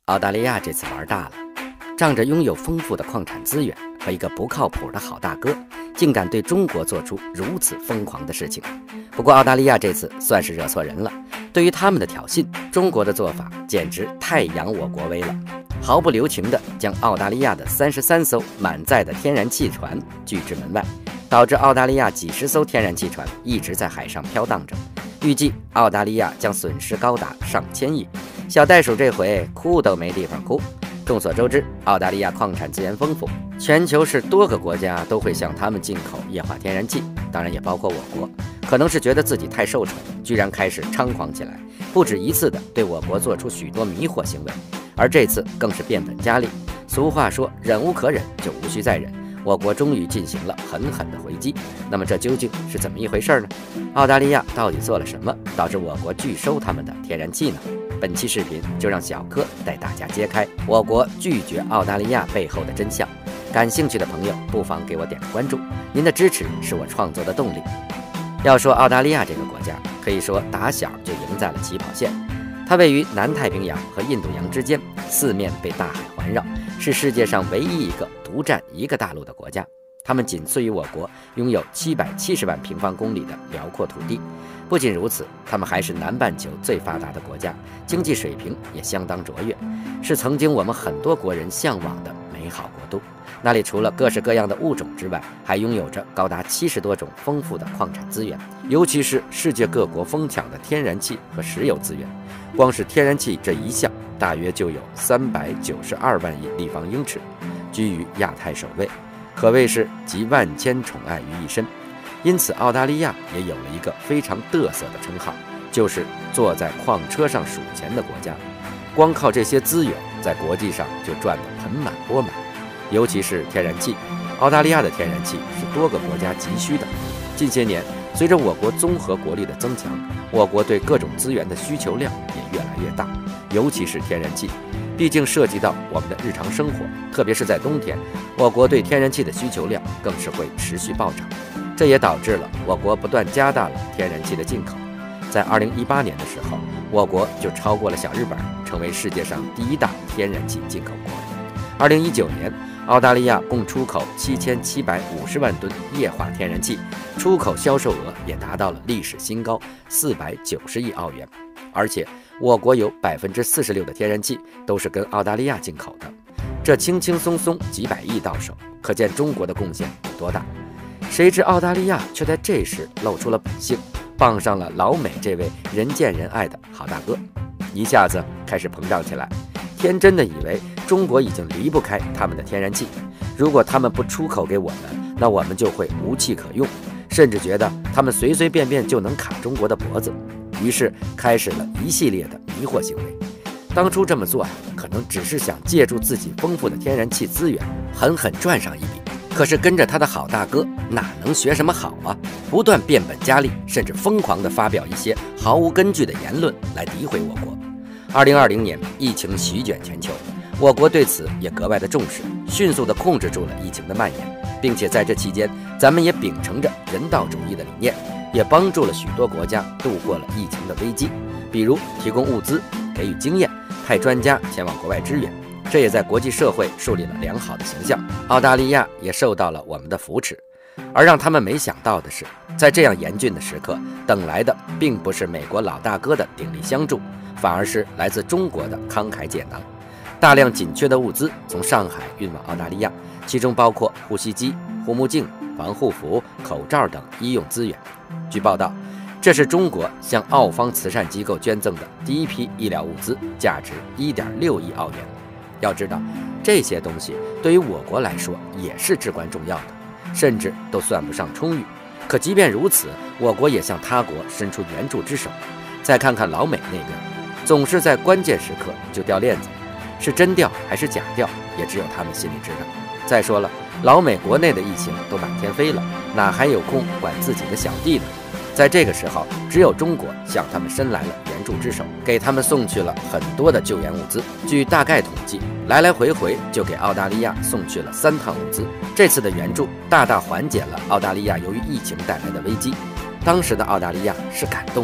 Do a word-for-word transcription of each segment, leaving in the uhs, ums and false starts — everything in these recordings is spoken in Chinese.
澳大利亚这次玩大了，仗着拥有丰富的矿产资源和一个不靠谱的好大哥，竟敢对中国做出如此疯狂的事情。不过澳大利亚这次算是惹错人了，对于他们的挑衅，中国的做法简直太扬我国威了，毫不留情地将澳大利亚的三十三艘满载的天然气船拒之门外，导致澳大利亚几十艘天然气船一直在海上飘荡着。预计澳大利亚将损失高达上千亿，小袋鼠这回哭都没地方哭。众所周知，澳大利亚矿产资源丰富，全球是多个国家都会向他们进口液化天然气，当然也包括我国。可能是觉得自己太受宠，居然开始猖狂起来，不止一次的对我国做出许多迷惑行为，而这次更是变本加厉。俗话说，忍无可忍就无需再忍。我国终于进行了狠狠的回击，那么这究竟是怎么一回事呢？澳大利亚到底做了什么，导致我国拒收他们的天然气呢？本期视频就让小柯带大家揭开我国拒绝澳大利亚背后的真相。感兴趣的朋友不妨给我点个关注，您的支持是我创作的动力。要说澳大利亚这个国家，可以说打小就赢在了起跑线。它位于南太平洋和印度洋之间，四面被大海环绕，是世界上唯一一个独占一个大陆的国家。它们仅次于我国，拥有七百七十万平方公里的辽阔土地。不仅如此，它们还是南半球最发达的国家，经济水平也相当卓越，是曾经我们很多国人向往的美好国度。那里除了各式各样的物种之外，还拥有着高达七十多种丰富的矿产资源，尤其是世界各国疯抢的天然气和石油资源。光是天然气这一项，大约就有三百九十二万亿立方英尺，居于亚太首位，可谓是集万千宠爱于一身。因此，澳大利亚也有了一个非常嘚瑟的称号，就是坐在矿车上数钱的国家。光靠这些资源，在国际上就赚得盆满钵满。尤其是天然气，澳大利亚的天然气是多个国家急需的。近些年，随着我国综合国力的增强，我国对各种资源的需求量也越来越大，尤其是天然气，毕竟涉及到我们的日常生活，特别是在冬天，我国对天然气的需求量更是会持续暴涨。这也导致了我国不断加大了天然气的进口。在二零一八年的时候，我国就超过了小日本，成为世界上第一大天然气进口国。二零一九年，澳大利亚共出口七千七百五十万吨液化天然气，出口销售额也达到了历史新高四百九十亿澳元。而且，我国有百分之四十六的天然气都是跟澳大利亚进口的，这轻轻松松几百亿到手，可见中国的贡献有多大。谁知澳大利亚却在这时露出了本性，傍上了老美这位人见人爱的好大哥，一下子开始膨胀起来，天真的以为中国已经离不开他们的天然气，如果他们不出口给我们，那我们就会无气可用，甚至觉得他们随随便便就能卡中国的脖子，于是开始了一系列的迷惑行为。当初这么做啊，可能只是想借助自己丰富的天然气资源，狠狠赚上一笔。可是跟着他的好大哥哪能学什么好啊？不断变本加厉，甚至疯狂地发表一些毫无根据的言论来诋毁我国。二零二零年，疫情席卷全球，我国对此也格外的重视，迅速地控制住了疫情的蔓延，并且在这期间，咱们也秉承着人道主义的理念，也帮助了许多国家度过了疫情的危机，比如提供物资、给予经验、派专家前往国外支援。这也在国际社会树立了良好的形象，澳大利亚也受到了我们的扶持。而让他们没想到的是，在这样严峻的时刻，等来的并不是美国老大哥的鼎力相助，反而是来自中国的慷慨解囊。大量紧缺的物资从上海运往澳大利亚，其中包括呼吸机、护目镜、防护服、口罩等医用资源。据报道，这是中国向澳方慈善机构捐赠的第一批医疗物资，价值 一点六亿澳元。要知道，这些东西对于我国来说也是至关重要的，甚至都算不上充裕。可即便如此，我国也向他国伸出援助之手。再看看老美那边，总是在关键时刻就掉链子，是真掉还是假掉，也只有他们心里知道。再说了，老美国内的疫情都满天飞了，哪还有空管自己的小弟呢？在这个时候，只有中国向他们伸来了援助之手，给他们送去了很多的救援物资。据大概统计，来来回回就给澳大利亚送去了三趟物资。这次的援助大大缓解了澳大利亚由于疫情带来的危机。当时的澳大利亚是感动的，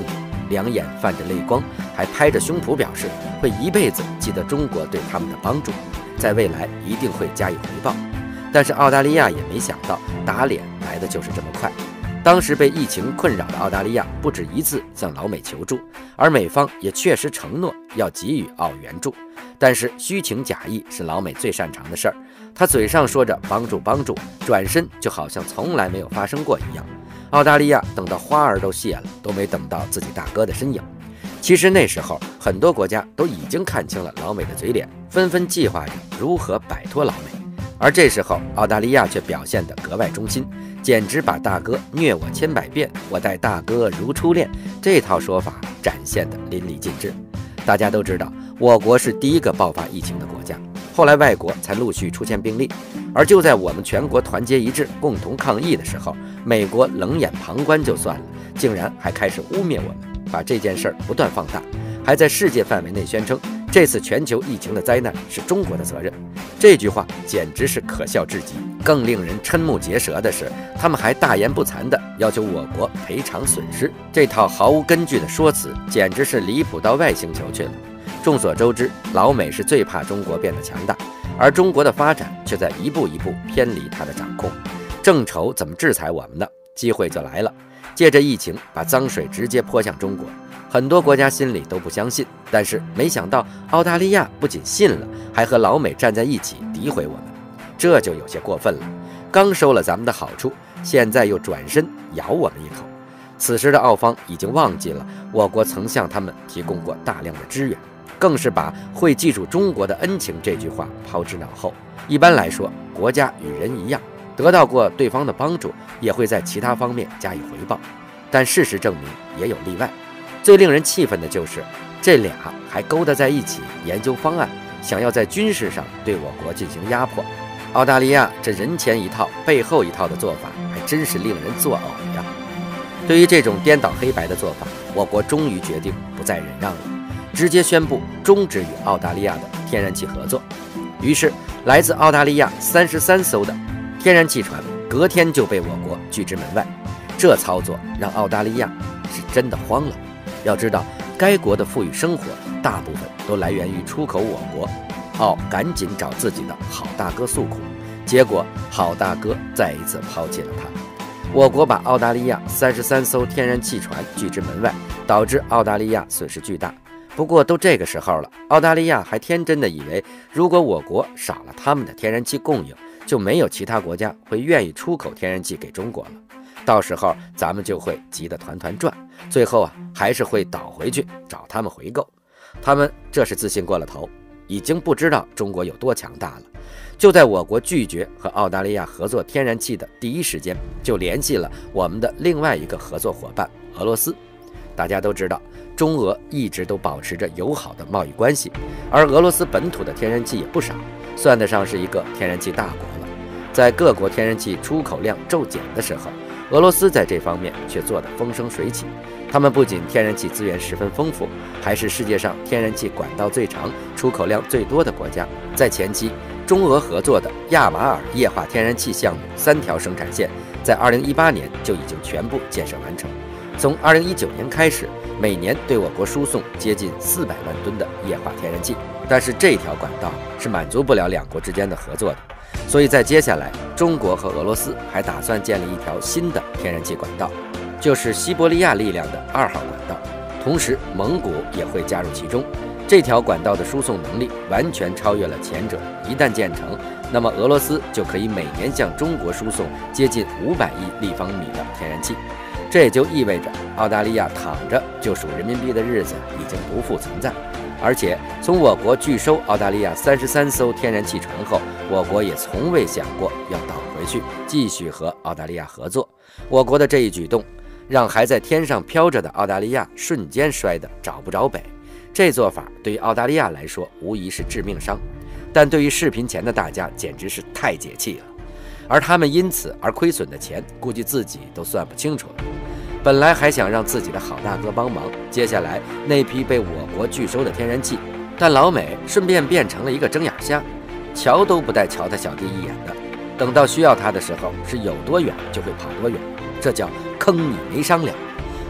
两眼泛着泪光，还拍着胸脯表示会一辈子记得中国对他们的帮助，在未来一定会加以回报。但是澳大利亚也没想到打脸来的就是这么快。当时被疫情困扰的澳大利亚不止一次向老美求助，而美方也确实承诺要给予澳援助。但是虚情假意是老美最擅长的事儿，他嘴上说着帮助帮助，转身就好像从来没有发生过一样。澳大利亚等到花儿都谢了，都没等到自己大哥的身影。其实那时候很多国家都已经看清了老美的嘴脸，纷纷计划着如何摆脱老美。而这时候澳大利亚却表现得格外忠心，简直把大哥虐我千百遍，我待大哥如初恋这套说法展现得淋漓尽致。大家都知道，我国是第一个爆发疫情的国家，后来外国才陆续出现病例。而就在我们全国团结一致共同抗疫的时候，美国冷眼旁观就算了，竟然还开始污蔑我们，把这件事儿不断放大，还在世界范围内宣称这次全球疫情的灾难是中国的责任。这句话简直是可笑至极。更令人瞠目结舌的是，他们还大言不惭地要求我国赔偿损失，这套毫无根据的说辞简直是离谱到外星球去了。众所周知，老美是最怕中国变得强大，而中国的发展却在一步一步偏离他的掌控。正愁怎么制裁我们呢？机会就来了，借着疫情把脏水直接泼向中国。很多国家心里都不相信，但是没想到澳大利亚不仅信了，还和老美站在一起诋毁我们，这就有些过分了。刚收了咱们的好处，现在又转身咬我们一口。此时的澳方已经忘记了我国曾向他们提供过大量的支援，更是把会记住中国的恩情这句话抛之脑后。一般来说，国家与人一样，得到过对方的帮助，也会在其他方面加以回报。但事实证明也有例外。最令人气愤的就是这俩还勾搭在一起研究方案，想要在军事上对我国进行压迫。澳大利亚这人前一套背后一套的做法还真是令人作呕呀。对于这种颠倒黑白的做法，我国终于决定不再忍让了，直接宣布终止与澳大利亚的天然气合作。于是来自澳大利亚三十三艘的天然气船隔天就被我国拒之门外。这操作让澳大利亚是真的慌了。要知道，该国的富裕生活大部分都来源于出口我国，澳赶紧找自己的好大哥诉苦，结果好大哥再一次抛弃了他。我国把澳大利亚三十三艘天然气船拒之门外，导致澳大利亚损失巨大。不过都这个时候了，澳大利亚还天真的以为，如果我国少了他们的天然气供应，就没有其他国家会愿意出口天然气给中国了。到时候咱们就会急得团团转，最后啊还是会倒回去找他们回购。他们这是自信过了头，已经不知道中国有多强大了。就在我国拒绝和澳大利亚合作天然气的第一时间，就联系了我们的另外一个合作伙伴俄罗斯。大家都知道，中俄一直都保持着友好的贸易关系，而俄罗斯本土的天然气也不少，算得上是一个天然气大国了。在各国天然气出口量骤减的时候，俄罗斯在这方面却做得风生水起。他们不仅天然气资源十分丰富，还是世界上天然气管道最长、出口量最多的国家。在前期，中俄合作的亚马尔液化天然气项目三条生产线，在二零一八年就已经全部建设完成。从二零一九年开始，每年对我国输送接近四百万吨的液化天然气。但是这条管道是满足不了两国之间的合作的，所以在接下来，中国和俄罗斯还打算建立一条新的天然气管道，就是西伯利亚力量的二号管道，同时蒙古也会加入其中。这条管道的输送能力完全超越了前者，一旦建成，那么俄罗斯就可以每年向中国输送接近五百亿立方米的天然气。这也就意味着澳大利亚躺着就数人民币的日子已经不复存在。而且从我国拒收澳大利亚三十三艘天然气船后，我国也从未想过要倒回去继续和澳大利亚合作。我国的这一举动，让还在天上飘着的澳大利亚瞬间摔得找不着北。这做法对于澳大利亚来说无疑是致命伤，但对于视频前的大家简直是太解气了。而他们因此而亏损的钱，估计自己都算不清楚了。本来还想让自己的好大哥帮忙，接下来那批被我国拒收的天然气，但老美顺便变成了一个睁眼瞎，瞧都不带瞧他小弟一眼的。等到需要他的时候，是有多远就会跑多远，这叫坑你没商量。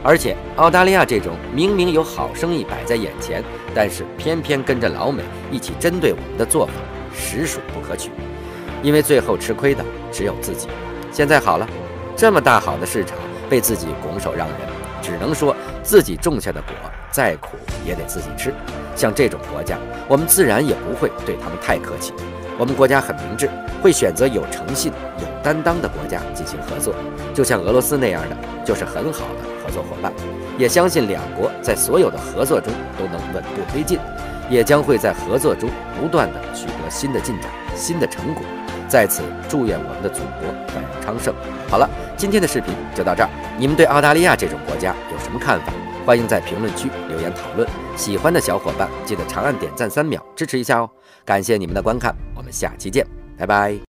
而且，澳大利亚这种明明有好生意摆在眼前，但是偏偏跟着老美一起针对我们的做法，实属不可取。因为最后吃亏的只有自己。现在好了，这么大好的市场被自己拱手让人，只能说自己种下的果再苦也得自己吃。像这种国家，我们自然也不会对他们太客气。我们国家很明智，会选择有诚信、有担当的国家进行合作，就像俄罗斯那样的，就是很好的合作伙伴。也相信两国在所有的合作中都能稳步推进，也将会在合作中不断的取得新的进展、新的成果。在此祝愿我们的祖国繁荣昌盛。好了，今天的视频就到这儿。你们对澳大利亚这种国家有什么看法？欢迎在评论区留言讨论。喜欢的小伙伴记得长按点赞三秒支持一下哦。感谢你们的观看，我们下期见，拜拜。